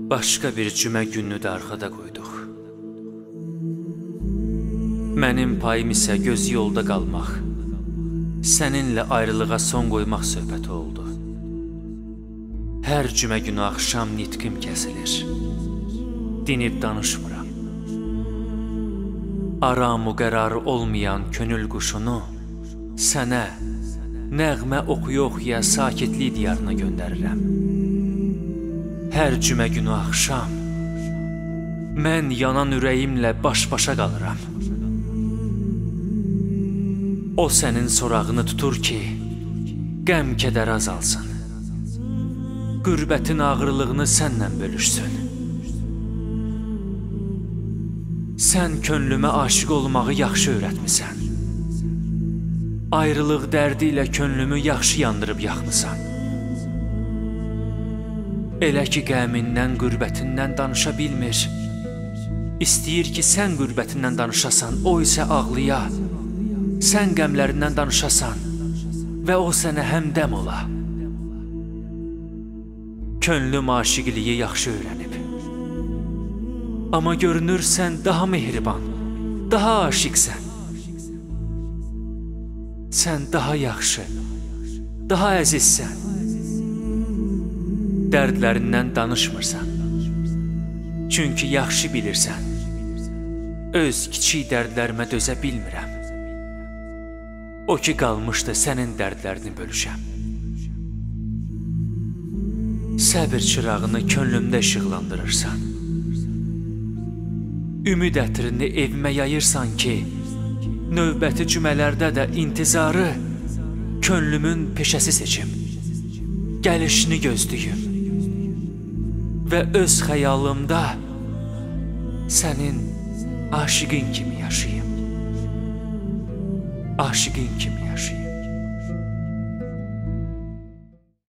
Başqa bir cümə gününü də arxada qoyduq. Mənim payım isə göz yolda qalmaq, səninlə ayrılığa son qoymaq söhbəti oldu. Hər cümə günü axşam nitqim kəsilir. Dinib danışmıram. Aram-u qərarı olmayan könül quşunu sənə nəğmə oxuya-oxuya sakitlik diyarına göndərirəm. Hər cümə günü axşam mən yanan ürəyimlə baş-başa qalıram. O sənin sorağını tutur ki, qəm-kədər azalsın. Qürbətin ağırlığını sənlə bölüşsün. Sən könlümə aşiq olmağı yaxşı öyrətmisən. Ayrılıq dərdi ilə könlümü yaxşı yandırıb yaxmısan. Elə ki, qəmindən, qürbətindən danışa bilmir. İstəyir ki, sən qürbətindən danışasan, o isə ağlıya. Sən qəmlərindən danışasan və o sənə həmdəm ola. Könlüm aşiqliyi yaxşı öyrənib. Amma görünür sən daha mehriban, daha aşiqsən. Sən daha yaxşı, daha əzizsən. Dərdlərindən danışmırsan. Çünki yaxşı bilirsən, öz kiçik dərdlərimə dözə bilmirəm. O ki qalmışdı sənin dərdlərini bölüşəm. Səbir çırağını könlümdə işıqlandırırsan. Ümid ətrini evimə yayırsan ki, növbəti cümələrdə də intizarı könlümün peşəsi seçim. Gəlişini gözləyim və öz xəyalımda sənin aşiqin kimi yaşayım. Aşiqin kimi yaşayım.